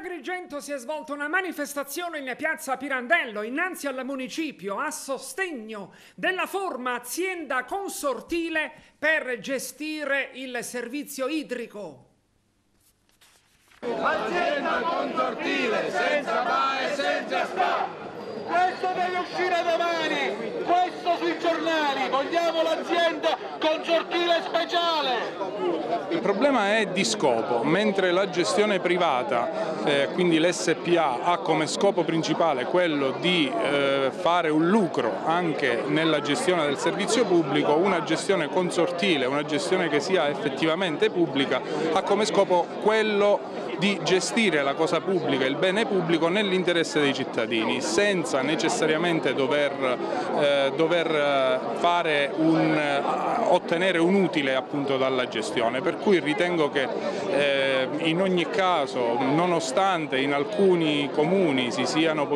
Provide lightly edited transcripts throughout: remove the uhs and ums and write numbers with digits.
Agrigento si è svolta una manifestazione in piazza Pirandello innanzi al municipio a sostegno della forma azienda consortile per gestire il servizio idrico. Azienda consortile senza va e senza sta. Questo deve uscire domani, questo sui giornali, vogliamo l'azienda consortile speciale. Il problema è di scopo, mentre la gestione privata, quindi l'SPA, ha come scopo principale quello di fare un lucro anche nella gestione del servizio pubblico, una gestione consortile, una gestione che sia effettivamente pubblica, ha come scopo quello di gestire la cosa pubblica, il bene pubblico nell'interesse dei cittadini, senza necessariamente dover ottenere un utile appunto dalla gestione. Per cui ritengo che in ogni caso, nonostante in alcuni comuni ci siano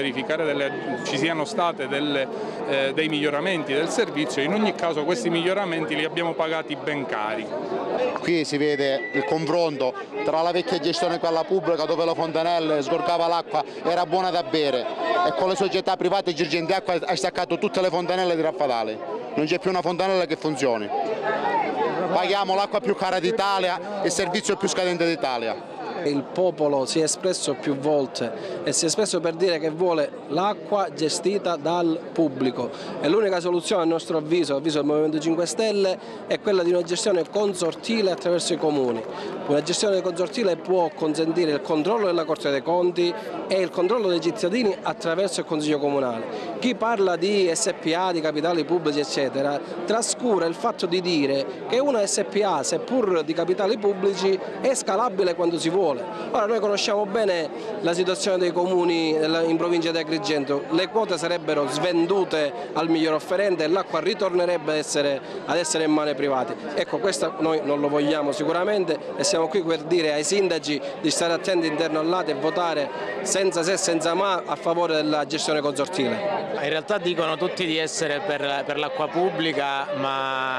stati dei miglioramenti del servizio, in ogni caso questi miglioramenti li abbiamo pagati ben cari. Qui si vede il confronto tra la vecchia gestione e quella pubblica, dove la fontanella sgorgava l'acqua, era buona da bere, e con le società private Girgenti Acqua ha staccato tutte le fontanelle di Raffadali. Non c'è più una fontanella che funzioni. Paghiamo l'acqua più cara d'Italia e il servizio più scadente d'Italia. Il popolo si è espresso più volte e si è espresso per dire che vuole l'acqua gestita dal pubblico, e l'unica soluzione a nostro avviso del Movimento 5 Stelle, è quella di una gestione consortile attraverso i comuni. Una gestione consortile può consentire il controllo della Corte dei Conti e il controllo dei cittadini attraverso il Consiglio Comunale. Chi parla di SPA, di capitali pubblici eccetera, trascura il fatto di dire che una SPA, seppur di capitali pubblici, è scalabile quando si vuole. Ora, noi conosciamo bene la situazione dei comuni in provincia di Agrigento, le quote sarebbero svendute al miglior offerente e l'acqua ritornerebbe ad essere in mani private. Ecco, questo noi non lo vogliamo sicuramente, e siamo qui per dire ai sindaci di stare attenti interno al lato e votare senza se senza ma a favore della gestione consortile. In realtà dicono tutti di essere per l'acqua pubblica, ma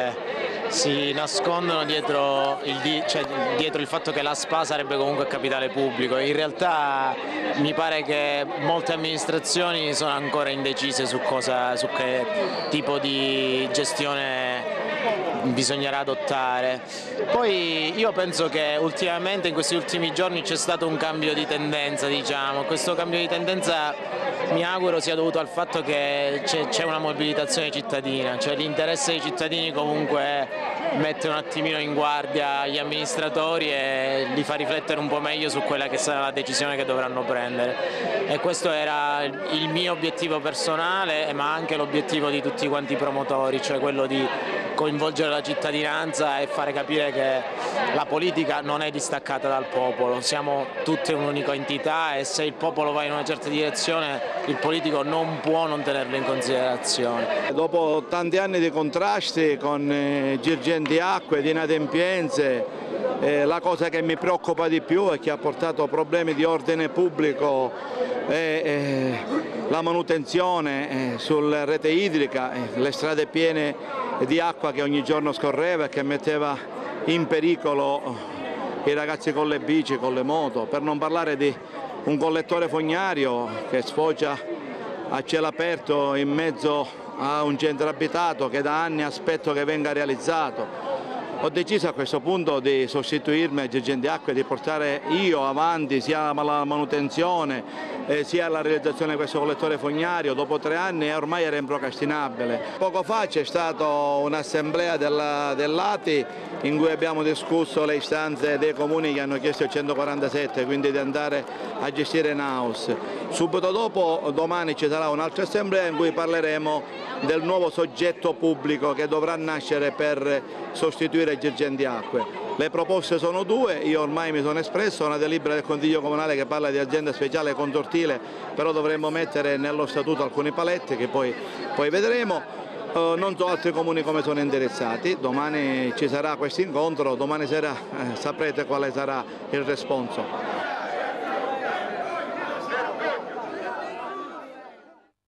si nascondono dietro il fatto che la SPA sarebbe comunque capitale pubblico. In realtà mi pare che molte amministrazioni sono ancora indecise su che tipo di gestione bisognerà adottare. Poi io penso che ultimamente, in questi ultimi giorni, c'è stato un cambio di tendenza, diciamo. Questo cambio di tendenza mi auguro sia dovuto al fatto che c'è una mobilitazione cittadina, cioè l'interesse dei cittadini comunque mette un attimino in guardia gli amministratori e li fa riflettere un po' meglio su quella che sarà la decisione che dovranno prendere. E questo era il mio obiettivo personale, ma anche l'obiettivo di tutti quanti i promotori, cioè quello di coinvolgere la cittadinanza e fare capire che la politica non è distaccata dal popolo, siamo tutte un'unica entità, e se il popolo va in una certa direzione il politico non può non tenerlo in considerazione. Dopo tanti anni di contrasti con Girgenti Acqua e di inadempienze, la cosa che mi preoccupa di più e che ha portato problemi di ordine pubblico è la manutenzione sulla rete idrica, le strade piene di acqua che ogni giorno scorreva e che metteva in pericolo i ragazzi con le bici, con le moto, per non parlare di un collettore fognario che sfocia a cielo aperto in mezzo a un centro abitato che da anni aspetto che venga realizzato. Ho deciso a questo punto di sostituirmi a Girgenti Acqua e di portare io avanti sia la manutenzione sia la realizzazione di questo collettore fognario. Dopo 3 anni ormai era improcrastinabile. Poco fa c'è stata un'assemblea dell'ATI in cui abbiamo discusso le istanze dei comuni che hanno chiesto il 147, quindi di andare a gestire Naus. Subito dopo, domani ci sarà un'altra assemblea in cui parleremo del nuovo soggetto pubblico che dovrà nascere per sostituire Girgenti Acque. Le proposte sono 2, io ormai mi sono espresso, una delibera del Consiglio Comunale che parla di azienda speciale consortile, però dovremmo mettere nello statuto alcuni paletti che poi vedremo. Non so altri comuni come sono indirizzati, domani ci sarà questo incontro, domani sera saprete quale sarà il responso.